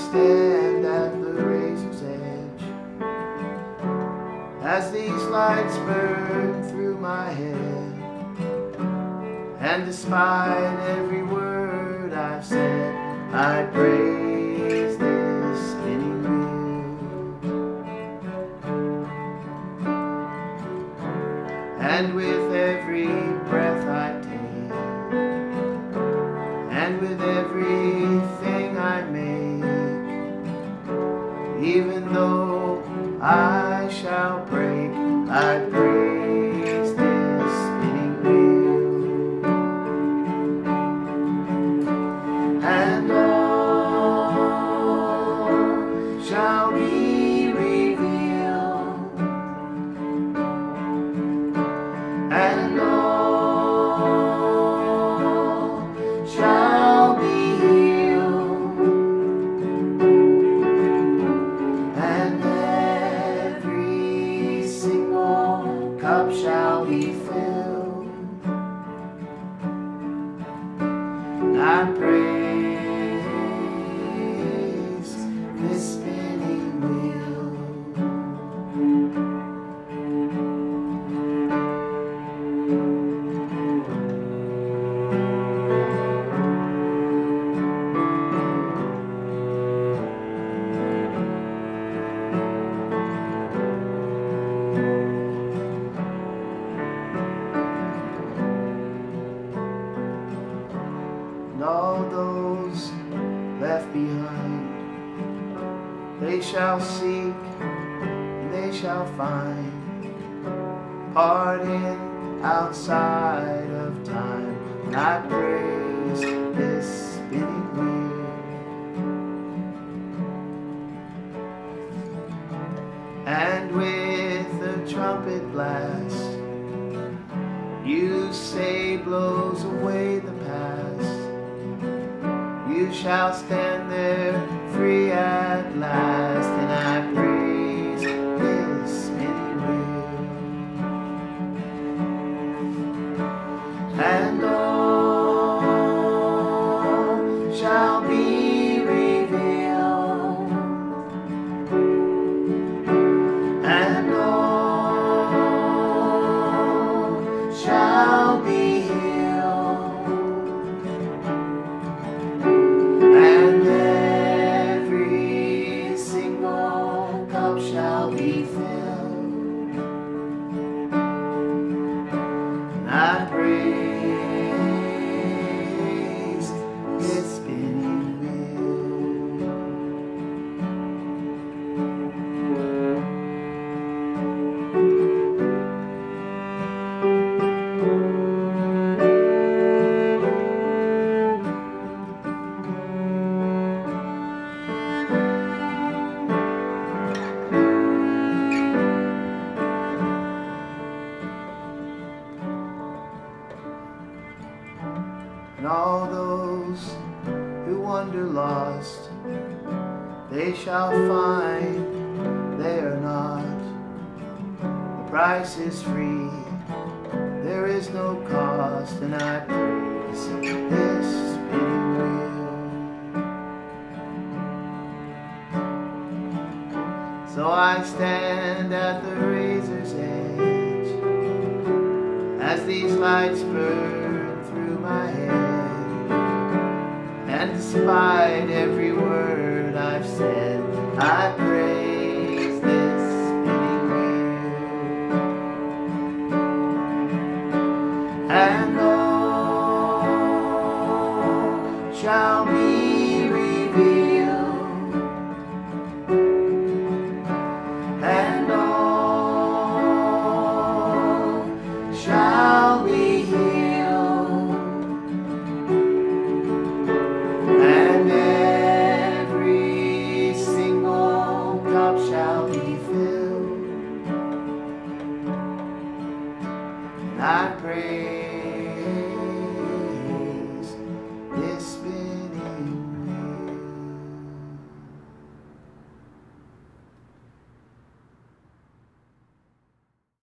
stand at the razor's edge as these lights burn through my head, and despite every word I've said, I praise this spinning wheel. And with every breath I take, and with everything I make, even though I shall break, I praise this spinning wheel. And all shall be revealed, and all shall be healed, and every single cup shall be filled. I praise this spinning wheel. And all those left behind, they shall seek and they shall find pardon outside of time. And I praise this spinning wheel. And with the trumpet blast, you say blows away the past. You shall stand there free at last, and I praise this spinning wheel. And all shall be revealed, and all shall be healed, and every single cup shall be filled. And I praise this spinning wheel. And all those who wander lost, they shall find they are not. The price is free, there is no cost, and I praise this spinning wheel. So I stand at the razor's edge as these lights burn through my head, and despite every word I've said, I praise this spinning wheel. And all shall be revealed, and all shall be healed, and every single cup shall be filled. And I pray